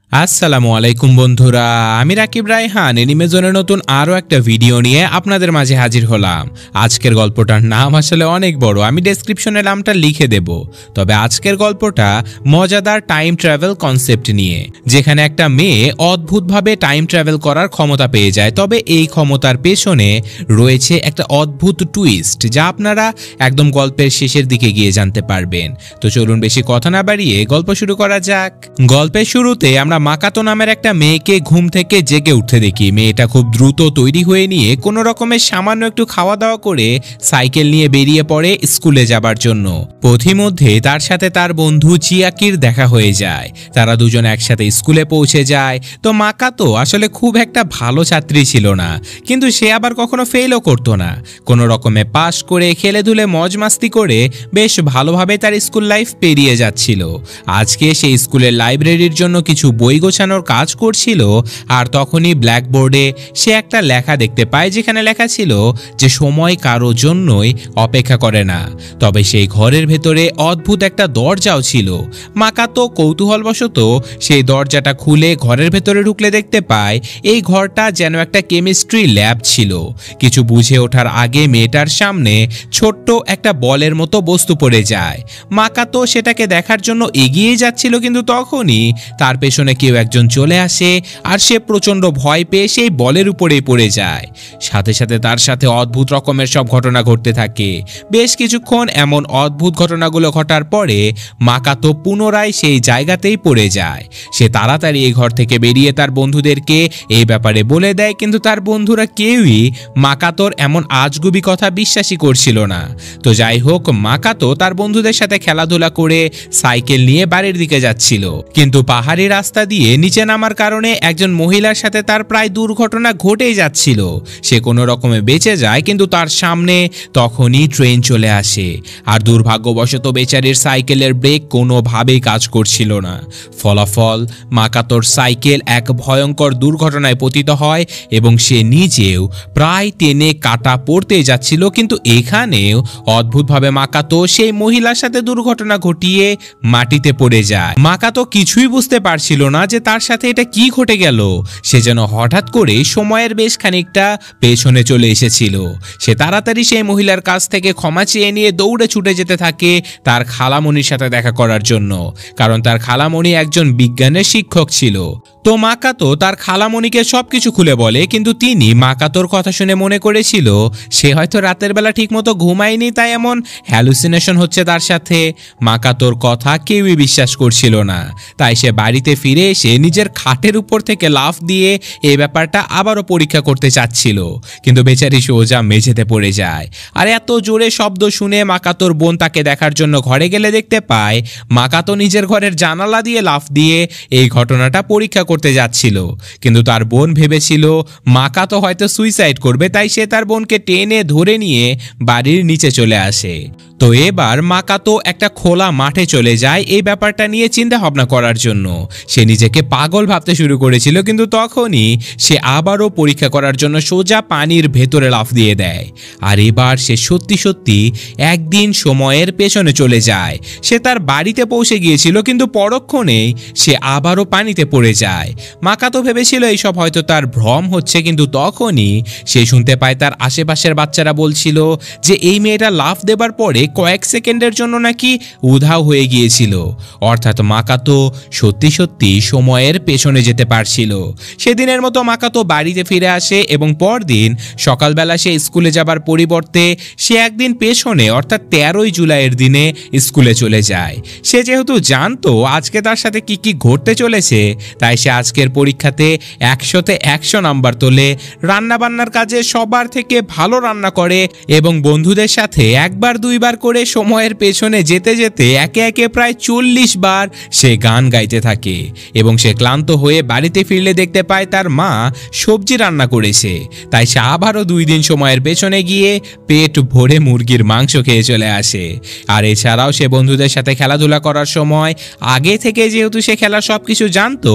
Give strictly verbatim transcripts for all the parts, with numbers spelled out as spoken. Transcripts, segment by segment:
আসসালামু আলাইকুম বন্ধুরা, আমি রাকিব রায়হান এনিমে জোনের নতুন আরও একটা ভিডিও নিয়ে আপনাদের মাঝে হাজির হলাম। আজকের গল্পটার নাম আসলে অনেক বড়, আমি ডেসক্রিপশনে নামটা লিখে দেব। তবে আজকের গল্পটা মজাদার টাইম ট্রাভেল কনসেপ্ট নিয়ে, যেখানে একটা মেয়ে অদ্ভুতভাবে টাইম ট্রাভেল করার ক্ষমতা পেয়ে যায়। তবে এই ক্ষমতার পেছনে রয়েছে একটা অদ্ভুত টুইস্ট, যা আপনারা একদম গল্পের শেষের দিকে গিয়ে জানতে পারবেন। তো চলুন বেশি কথা না বাড়িয়ে গল্প শুরু করা যাক। গল্পের শুরুতে আমরা মাকাতো নামের একটা মেয়েকে ঘুম থেকে জেগে উঠতে দেখি। মেয়েটা খুব দ্রুত তৈরি হয়ে নিয়ে কোনো রকমের সামান্য একটু খাওয়া দাওয়া করে সাইকেল নিয়ে বেরিয়ে পড়ে স্কুলে যাবার জন্য। পথিমধ্যে তার সাথে তার বন্ধু চিয়াকির দেখা হয়ে যায়। তারা দুজন একসাথে স্কুলে পৌঁছে যায়। তো মাকাতো আসলে খুব একটা ভালো ছাত্রী ছিল না, কিন্তু সে আবার কখনো ফেলও করতো না। কোনো রকমে পাশ করে খেলে ধুলে মজ মাস্তি করে বেশ ভালোভাবে তার স্কুল লাইফ পেরিয়ে যাচ্ছিল। আজকে সে স্কুলের লাইব্রেরির জন্য কিছু বই গোছানোর কাজ করছিল, আর তখনই ব্ল্যাকবোর্ডে সে একটা লেখা দেখতে পায়, যেখানে লেখা ছিল যে সময় কারো জন্যই অপেক্ষা করে না। তবে সেই ঘরের ভেতরে অদ্ভুত একটা দরজাও ছিল। মাকাতো কৌতূহলবশত সেই দরজাটা খুলে ঘরের ভেতরে ঢুকলে দেখতে পায় এই ঘরটা যেন একটা কেমিস্ট্রি ল্যাব ছিল। কিছু বুঝে ওঠার আগে মেয়েটার সামনে ছোট্ট একটা বলের মতো বস্তু পড়ে যায়। মাকাতো সেটাকে দেখার জন্য এগিয়ে যাচ্ছিল, কিন্তু তখনই তার পেছনে কেউ একজন চলে আসে, আর সে প্রচন্ড ভয় পেয়ে সেই বলের উপরেই পড়ে যায়। সাথে সাথে তার সাথে অদ্ভুত রকমের সব ঘটনা ঘটতে থাকে। বেশ কিছুক্ষণ এমন অদ্ভুত ঘটনাগুলো ঘটার পরে মাকাতো পুনরায় সেই জায়গাতেই পড়ে যায়। সে তাড়াতাড়ি এই ঘর থেকে বেরিয়ে তার বন্ধুদেরকে এই ব্যাপারে বলে দেয়, কিন্তু তার বন্ধুরা কেউই মাকাতোর এমন আজগুবি কথা বিশ্বাসই করছিল না। তো যাই হোক, মাকাতো তার বন্ধুদের সাথে খেলাধুলা করে সাইকেল নিয়ে বাড়ির দিকে যাচ্ছিল, কিন্তু পাহাড়ি রাস্তা দিয়ে নিচে নামার কারণে একজন মহিলার সাথে তার প্রায় দুর্ঘটনা ঘটেই যাচ্ছিল। সে কোনো রকমে বেঁচে যায়, কিন্তু তার সামনে তখনই ট্রেন চলে আসে, আর দুর্ভাগ্যবশত বেচারির সাইকেলের ব্রেক কোনোভাবেই কাজ করছিল না। ফলাফল, মাকাতোর সাইকেল এক ভয়ঙ্কর দুর্ঘটনায় পতিত হয় এবং সে নিজেও প্রায় টেনে কাটা পড়তে যাচ্ছিল। কিন্তু এখানেও অদ্ভুতভাবে মাকাতো সেই মহিলার সাথে দুর্ঘটনা ঘটিয়ে মাটিতে পড়ে যায়। মাকাতো কিছুই বুঝতে পারছিল না যে তার সাথে এটা কি ঘটে গেল। সে যেন হঠাৎ করে সময়ের বেশ খানিকটা পেছনে চলে এসেছিল। সে তাড়াতাড়ি সেই মহিলার কাছ থেকে ক্ষমা চেয়ে নিয়ে দৌড়ে ছুটে যেতে থাকে তার খালামণির সাথে দেখা করার জন্য, কারণ তার খালামণি একজন বিজ্ঞানের শিক্ষক ছিল। তো মাকাতো তার খালামণিকে সবকিছু খুলে বলে, কিন্তু তিনি মাকাতোর কথা শুনে মনে করেছিল সে হয়তো রাতের বেলা ঠিকমতো ঘুমায়নি, তাই এমন হ্যালুসিনেশন হচ্ছে তার সাথে। মাকাতোর কথা কেউই বিশ্বাস করছিল না, তাই সে বাড়িতে ফিরে এসে নিজের খাটের উপর থেকে লাফ দিয়ে এই ব্যাপারটা আবারও পরীক্ষা করতে চাচ্ছিল, কিন্তু বেচারি সোজা মেঝেতে পড়ে যায়। আর এত জোরে শব্দ শুনে মাকাতোর বোন তাকে দেখার জন্য ঘরে গেলে দেখতে পায় মাকাতো নিজের ঘরের জানালা দিয়ে লাফ দিয়ে এই ঘটনাটা পরীক্ষা করতে যাচ্ছিল। কিন্তু তার বোন ভেবেছিল মাকাতো হয়তো সুইসাইড করবে, তাই সে তার বোনকে টেনে ধরে নিয়ে বাড়ির নিচে চলে আসে। তো এবার মাকাতো একটা খোলা মাঠে চলে যায় এই ব্যাপারটা নিয়ে চিন্তা ভাবনা করার জন্য। সে নিজেকে পাগল ভাবতে শুরু করেছিল, কিন্তু তখনই সে আবারও পরীক্ষা করার জন্য সোজা পানির ভেতরে লাফ দিয়ে দেয়। আর এবার সে সত্যি সত্যি একদিন সময়ের পেছনে চলে যায়। সে তার বাড়িতে পৌঁছে গিয়েছিল, কিন্তু পরক্ষণেই সে আবারও পানিতে পড়ে যায়। মাকাতো ভেবেছিল এইসব হয়তো তার ভ্রম হচ্ছে, কিন্তু তখনই সে শুনতে পায় তার আশেপাশের বাচ্চারা বলছিল যে এই মেয়েটা লাফ দেবার পরে কয়েক সেকেন্ডের জন্য নাকি উধাও হয়ে গিয়েছিল। অর্থাৎ মাকাতো সত্যি সত্যি সময়ের পেছনে যেতে পারছিল। সেদিনের মতো মাকাতো বাড়িতে ফিরে আসে এবং পরদিন সকালবেলা সে স্কুলে যাবার পরিবর্তে সে একদিন পেছনে অর্থাৎ তেরোই জুলাইয়ের দিনে স্কুলে চলে যায়। সে যেহেতু জানতো আজকে তার সাথে কি কি ঘটতে চলেছে, তাই সে আজকের পরীক্ষাতে একশোতে একশো নাম্বার তোলে। রান্নাবান্নার কাজে সবার থেকে ভালো রান্না করে এবং বন্ধুদের সাথে একবার দুইবার করে সময়ের পেছনে যেতে যেতে একে একে প্রায় চল্লিশ বার সে গান গাইতে থাকে। এবং সে ক্লান্ত হয়ে বাড়িতে ফিরলে দেখতে পায় তার মা সবজি রান্না করেছে, তাই সে আবারও দুই দিন সময়ের পেছনে গিয়ে পেট ভরে মুরগির মাংস খেয়ে চলে আসে। আর এছাড়াও সে বন্ধুদের সাথে খেলাধুলা করার সময় আগে থেকে যেহেতু সে খেলার সব কিছু জানতো,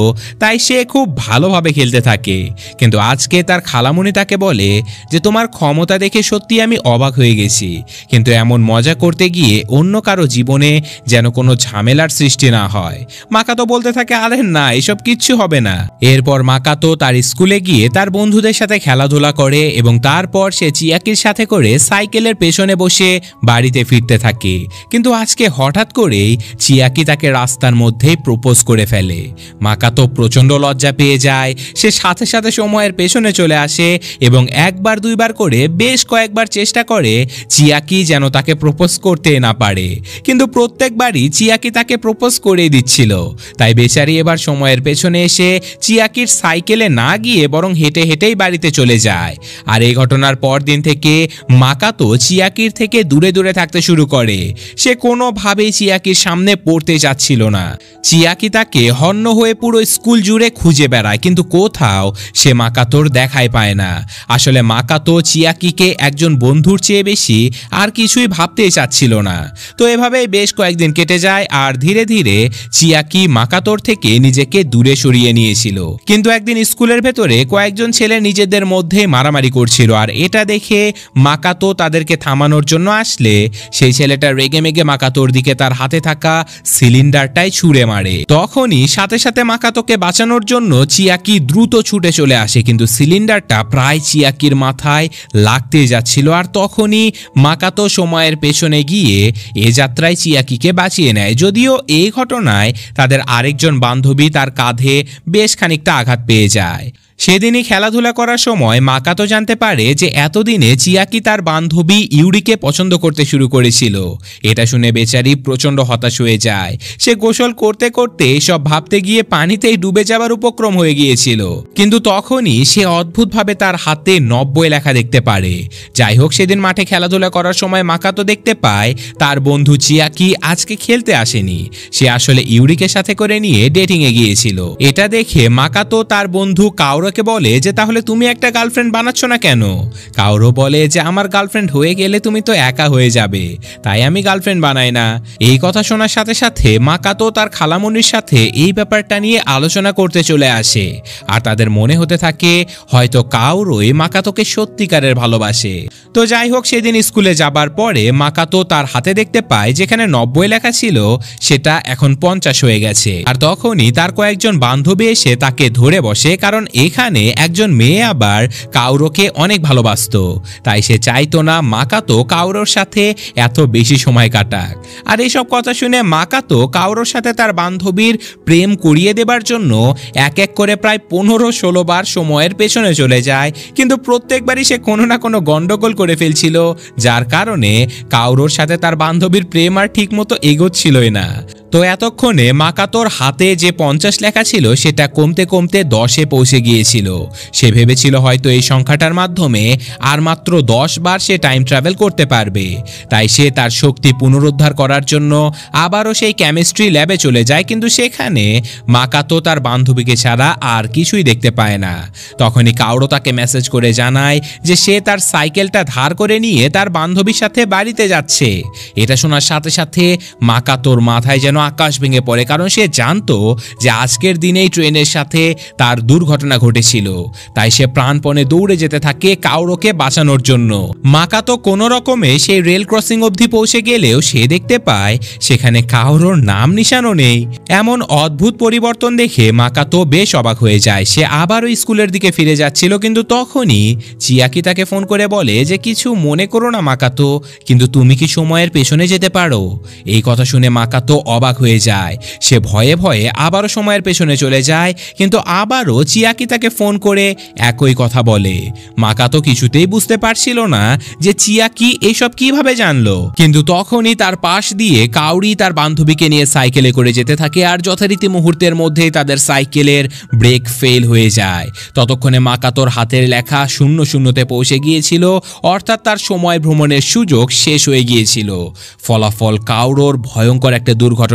তাই সে খুব ভালোভাবে খেলতে থাকে। কিন্তু আজকে তার খালামণি তাকে বলে যে তোমার ক্ষমতা দেখে সত্যি আমি অবাক হয়ে গেছি, কিন্তু এমন মজা করতে গিয়ে অন্য কারো জীবনে যেন কোনো ঝামেলার সৃষ্টি না হয়। মাকাতো বলতে থাকে আরে না, এসব কিচ্ছু হবে না। এরপর মাকাতো তার স্কুলে গিয়ে তার বন্ধুদের সাথে খেলাধুলা করে এবং তারপর সে চিয়াকির সাথে করে সাইকেলের পেছনে বসে বাড়িতে ফিরতে থাকে। কিন্তু আজকে হঠাৎ করেই চিয়াকি তাকে রাস্তার মধ্যেই প্রপোজ করে ফেলে। মাকাতো প্রচণ্ড লজ্জা পেয়ে যায়। সে সাথে সাথে সময়ের পেছনে চলে আসে এবং একবার দুইবার করে বেশ কয়েকবার চেষ্টা করে চিয়াকি যেন তাকে প্রপোজ করতে না পারে, কিন্তু প্রত্যেকবারই চিয়াকি তাকে প্রপোজ করে দিচ্ছিল। তাই বেচারি এবার সময়ের পেছনে এসে চিয়াকির সাইকেলে না গিয়ে বরং হেঁটে হেঁটেই বাড়িতে চলে যায়। আর এই ঘটনার পর দিন থেকে মাকাতো চিয়াকির থেকে দূরে দূরে থাকতে শুরু করে। সে কোনোভাবেই চিয়াকির সামনে পড়তে চাচ্ছিল না। চিয়াকি তাকে হন্য হয়ে পুরো স্কুল জুড়ে খুঁজে বেড়ায়, কিন্তু কোথাও সে মাকাতোর দেখাই পায় না। আসলে মাকাতো চিয়াকিকে একজন বন্ধুর চেয়ে বেশি আর কিছুই ভাবতেই চাচ্ছিল না। তো এভাবেই বেশ কয়েকদিন কেটে যায় আর ধীরে ধীরে চিয়াকি মাকাতোর থেকে নিজেকে দূরে সরিয়ে নিয়েছিল। কিন্তু একদিন স্কুলের ভেতরে কয়েকজন ছেলে নিজেদের মধ্যে মারামারি করছিল, আর এটা দেখে মাকাতো তাদেরকে থামানোর জন্য আসলে সেই ছেলেটা রেগে মেগে মাকাতোর দিকে তার হাতে থাকা সিলিন্ডারটাই ছুঁড়ে মারে। তখনই সাথে সাথে মাকাতোকে বাঁচানোর জন্য চিয়াকি দ্রুত ছুটে চলে আসে, কিন্তু সিলিন্ডারটা প্রায় চিয়াকির মাথায় লাগতে যাচ্ছিল। আর তখনই মাকাতো সময়ের পেছনে গিয়ে এ যাত্রায় চিয়াকিকে বাঁচিয়ে নেয়। যদিও এই ঘটনায় তাদের আরেকজন বান্ধবী তার কাঁধে বেশ খানিকটা আঘাত পেয়ে যায়। সেদিনই খেলাধুলা করার সময় মাকাতো জানতে পারে যে এতদিনে চিয়াকি তার বান্ধবী ইউরিকে পছন্দ করতে শুরু করেছিল। এটা শুনে বেচারি প্রচণ্ড হতাশ হয়ে যায়। সে গোসল করতে করতে সব ভাবতে গিয়ে পানিতেই ডুবে যাওয়ার উপক্রম হয়ে গিয়েছিল, কিন্তু তখনই সে অদ্ভুতভাবে তার হাতে নব্বই লেখা দেখতে পারে। যাই হোক, সেদিন মাঠে খেলাধুলা করার সময় মাকাতো দেখতে পায় তার বন্ধু চিয়াকি আজকে খেলতে আসেনি। সে আসলে ইউরিকে সাথে করে নিয়ে ডেটিংয়ে গিয়েছিল। এটা দেখে মাকাতো তার বন্ধু কাউর কে বলে যে তাহলে তুমি একটা গার্লফ্রেন্ড বানাচ্ছ না কেন? কাউরো বলে যে আমার গার্লফ্রেন্ড হয়ে গেলে তুমি তো একা হয়ে যাবে, তাই আমি গার্লফ্রেন্ড বানাই না। এই কথা শোনার সাথে সাথে মাকাতো তার খালামণির সাথে এই ব্যাপারটা নিয়ে আলোচনা করতে চলে আসে, আর তাদের মনে হতে থাকে হয়তো কাউরোই মাকাতোকে সত্যিকারের ভালোবাসে। তো যাই হোক, সেদিন স্কুলে যাবার পরে মাকাতো তার হাতে দেখতে পায় যেখানে নব্বই লেখা ছিল সেটা এখন পঞ্চাশ হয়ে গেছে। আর তখনই তার কয়েকজন বান্ধবী এসে তাকে ধরে বসে, কারণ এখানে একজন মেয়ে আবার কাউরোকে অনেক ভালোবাসতো। তাই সে চাইতো না মাকাতো কাউরোর সাথে এত বেশি সময় কাটাক। আর এইসব কথা শুনে মাকাতো কাউরোর সাথে তার বান্ধবীর প্রেম করিয়ে দেবার জন্য এক এক করে প্রায় পনেরো ষোলো বার সময়ের পেছনে চলে যায়, কিন্তু প্রত্যেকবারই সে কোনো না কোনো গন্ডগোল করে ফেলছিল, যার কারণে কাউরোর সাথে তার বান্ধবীর প্রেম আর ঠিক মতো এগোচ্ছিলই না। তো এতক্ষণে মাকাতোর হাতে যে পঞ্চাশ লেখা ছিল সেটা কমতে কমতে দশে পৌঁছে গিয়েছিল। সে ভেবেছিল হয়তো এই সংখ্যাটার মাধ্যমে আর মাত্র দশ বার সে টাইম ট্রাভেল করতে পারবে। তাই সে তার শক্তি পুনরুদ্ধার করার জন্য আবারও সেই কেমিস্ট্রি ল্যাবে চলে যায়, কিন্তু সেখানে মাকাতো তার বান্ধবীকে ছাড়া আর কিছুই দেখতে পায় না। তখনই কাউরো তাকে মেসেজ করে জানায় যে সে তার সাইকেলটা ধার করে নিয়ে তার বান্ধবীর সাথে বাড়িতে যাচ্ছে। এটা শোনার সাথে সাথে মাকাতোর মাথায় যেন আকাশ ভেঙে পড়ে, কারণ সে জানতো যে আজকের দিনেই ট্রেনের সাথে তার দুর্ঘটনা ঘটেছিল। তাই সে প্রাণপণে দৌড়ে যেতে থাকে কাউরোকে বাঁচানোর জন্য। মাকাতো কোনো রকমে সেই রেল ক্রসিং অবধি পৌঁছে গেলেও সে দেখতে পায় সেখানে কাউরোর নাম নিশানও নেই। এমন অদ্ভুত পরিবর্তন দেখে মাকাতো বেশ অবাক হয়ে যায়। সে আবারও স্কুলের দিকে ফিরে যাচ্ছিল, কিন্তু তখনই চিয়াকি তাকে ফোন করে বলে যে কিছু মনে করো না মাকাতো, কিন্তু তুমি কি সময়ের পেছনে যেতে পারো? এই কথা শুনে মাকাতো অবাক হয়ে যায়। সে ভয়ে ভয়ে আবারও সময়ের পেছনে চলে যায়, কিন্তু আবারও চিয়াকি তাকে ফোন করে একই কথা বলে। মাকাতো কিছুতেই বুঝতে পারছিল না যে চিয়াকি এসব কিভাবে জানলো, কিন্তু তখনই তার পাশ দিয়ে কাউরি তার বান্ধবীকে নিয়ে সাইকেলে করে যেতে থাকে, আর যথারীতি মুহূর্তের মধ্যেই তাদের সাইকেলের ব্রেক ফেল হয়ে যায়। ততক্ষণে মাকাতোর হাতের লেখা শূন্য শূন্যতে পৌঁছে গিয়েছিল, অর্থাৎ তার সময় ভ্রমণের সুযোগ শেষ হয়ে গিয়েছিল। ফলাফল কাউরোর ভয়ঙ্কর একটা দুর্ঘটনা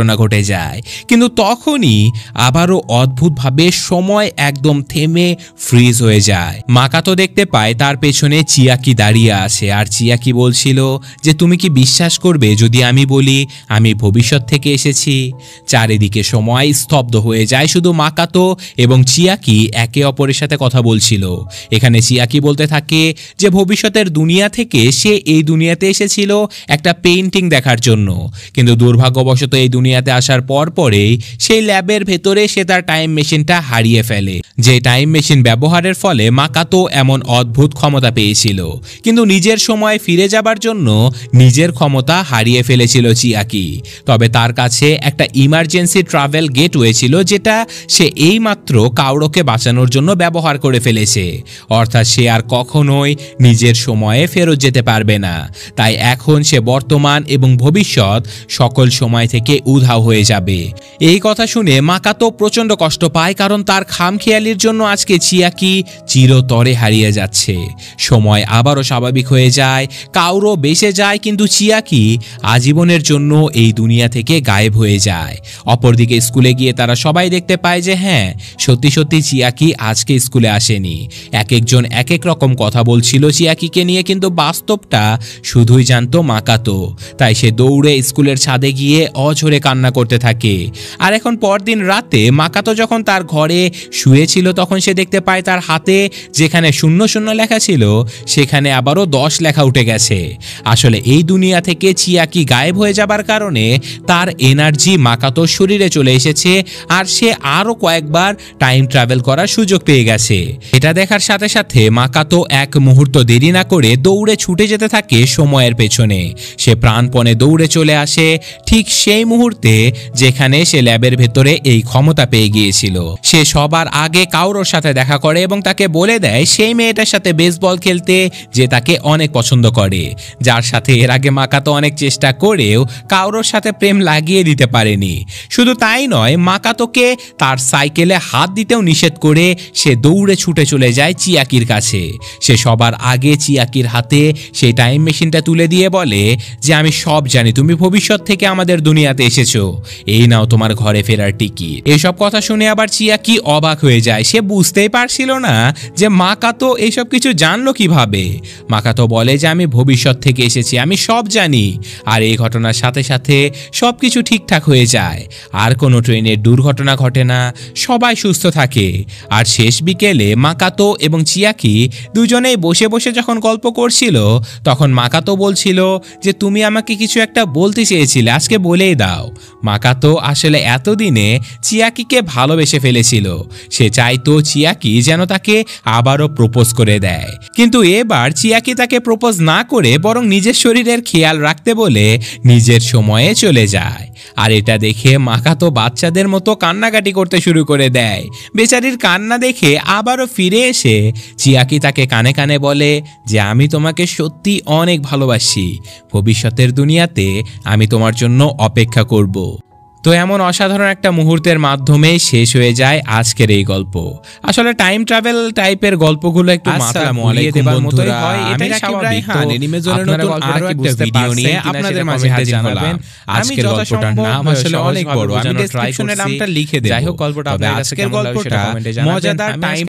ঘটনা ঘটে যায়। কিন্তু তখনই আবারও অদ্ভুতভাবে সময় একদম থেমে ফ্রিজ হয়ে যায়। মাকাতো দেখতে পায় তার পেছনে চিয়াকি দাঁড়িয়ে আছে, আর চিয়াকি বলছিল যে তুমি কি বিশ্বাস করবে যদি আমি বলি আমি ভবিষ্যৎ থেকে এসেছি। চারিদিকে সময় স্তব্ধ হয়ে যায়, শুধু মাকাতো এবং চিয়াকি একে অপরের সাথে কথা বলছিল। এখানে চিয়াকি বলতে থাকে যে ভবিষ্যতের দুনিয়া থেকে সে এই দুনিয়াতে এসেছিল একটা পেইন্টিং দেখার জন্য, কিন্তু দুর্ভাগ্যবশত এই দুনিয়াতে আসার পর পরেই সেই ল্যাবের ভেতরে সে তার টাইম মেশিনটা হারিয়ে ফেলে। যে টাইম মেশিন ব্যবহারের ফলে মাকাতো এমন অদ্ভুত ক্ষমতা পেয়েছিল, কিন্তু নিজের সময় ফিরে যাবার জন্য নিজের ক্ষমতা হারিয়ে ফেলেছিল চিয়াকি। তবে তার কাছে একটা ইমার্জেন্সি ট্রাভেল গেটওয়ে ছিল, যেটা সে এইমাত্র কাউরোকে বাঁচানোর জন্য ব্যবহার করে ফেলেছে। অর্থাৎ সে আর কখনোই নিজের সময়ে ফেরত যেতে পারবে না। তাই এখন সে বর্তমান এবং ভবিষ্যৎ সকল সময় থেকে উধাও হয়ে যাবে। এই কথা শুনে মাকাতো প্রচন্ড কষ্ট পায়, কারণ তার খামখেয়ালির জন্য আজকে চিয়াকি চিরতরে হারিয়ে যাচ্ছে। সময় আবারও স্বাভাবিক হয়ে যায়, কাউরো বেঁচে যায়, কিন্তু চিয়াকি আজীবনের জন্য এই দুনিয়া থেকে গায়েব হয়ে যায়। অপরদিকে স্কুলে গিয়ে তারা সবাই দেখতে পায় যে হ্যাঁ, সত্যি সত্যি চিয়াকি আজকে স্কুলে আসেনি। এক একজন এক এক রকম কথা বলছিল চিয়াকিকে নিয়ে, কিন্তু বাস্তবটা শুধুই জানতো মাকাতো। তাই সে দৌড়ে স্কুলের ছাদে গিয়ে অঝরে কান্না করতে থাকে। আর এখন পরদিন রাতে মাকাতো যখন তার ঘরে শুয়েছিল, তখন সে দেখতে পায় তার হাতে যেখানে শূন্য শূন্য লেখা ছিল সেখানে আবারও দশ লেখা উঠে গেছে। আসলে এই দুনিয়া থেকে চিয়াকি গায়েব হয়ে যাবার কারণে তার এনার্জি মাকাতোর শরীরে চলে এসেছে, আর সে আরও কয়েকবার টাইম ট্রাভেল করার সুযোগ পেয়ে গেছে। এটা দেখার সাথে সাথে মাকাতো এক মুহূর্ত দেরি না করে দৌড়ে ছুটে যেতে থাকে সময়ের পেছনে। সে প্রাণপণে দৌড়ে চলে আসে ঠিক সেই মুহূর্তে যেখানে সে ল্যাবের ভেতরে এই ক্ষমতা পেয়ে গিয়েছিল। সে সবার আগে কাউরোর সাথে দেখা করে এবং তাকে বলে দেয় সেই মেয়েটার সাথে বেসবল খেলতে যে তাকে অনেক পছন্দ করে, যার সাথে এর আগে মাকাতো অনেক চেষ্টা করেও কাউরোর সাথে প্রেম লাগিয়ে দিতে পারেনি। শুধু তাই নয়, মাকাতোকে তার সাইকেলে হাত দিতেও নিষেধ করে সে দৌড়ে ছুটে চলে যায় চিয়াকির কাছে। সে সবার আগে চিয়াকির হাতে সেই টাইম মেশিনটা তুলে দিয়ে বলে যে আমি সব জানি, তুমি ভবিষ্যৎ থেকে আমাদের দুনিয়াতে এসেছো, এই নাও তোমার ঘরে ফেরার টিকিট। এসব কথা শুনে আবার চিয়াকি অবাক হয়ে যায়। সে বুঝতেই পারছিল না যে মাকাতো এইসব কিছু জানলো কিভাবে। মাকাতো বলে যে আমি ভবিষ্যৎ থেকে এসেছি, আমি সব জানি। আর এই ঘটনার সাথে সাথে সব কিছু ঠিকঠাক হয়ে যায়, আর কোনো ট্রেনের দুর্ঘটনা ঘটে না, সবাই সুস্থ থাকে। আর শেষ বিকেলে মাকাতো এবং চিয়াকি দুজনেই বসে বসে যখন গল্প করছিল, তখন মাকাতো বলছিল যে তুমি আমাকে কিছু একটা বলতে চেয়েছিলে, আজকে বলেই দাও। মাকাতো আসলে এতদিনে চিয়াকিকে ভালোবেসে ফেলেছিল। সে চাইতো চিয়াকি যেন তাকে আবারও প্রপোজ করে দেয়, কিন্তু এবার চিয়াকি তাকে প্রপোজ না করে বরং নিজের শরীরের খেয়াল রাখতে বলে নিজের সময়ে চলে যায়। আর এটা দেখে মাকাতো বাচ্চাদের মতো কান্নাকাটি করতে শুরু করে দেয়। বেচারির কান্না দেখে আবারও ফিরে এসে চিয়াকি তাকে কানে কানে বলে যে আমি তোমাকে সত্যি অনেক ভালোবাসি, ভবিষ্যতের দুনিয়াতে আমি তোমার জন্য অপেক্ষা করব। তো এমন অসাধারণ একটা মুহূর্তের মাধ্যমে শেষ হয়ে যায় আজকের এই গল্প। আসলে টাইম ট্রাভেল টাইপের গল্পগুলো একটু মাথা ঘুরিয়ে দেবার মতোই হয়, এটাই স্বাভাবিক। তো আপনারা আরো একটা ভিডিও নিয়ে আপনাদের মাঝে হাজির হলাম। আজকের গল্পটার নাম আসলে অনেক বড়, আমি ডেসক্রিপশনে নামটা লিখে দেব। যাই হোক, গল্পটা আজকের গল্পটা মজাদার টাইম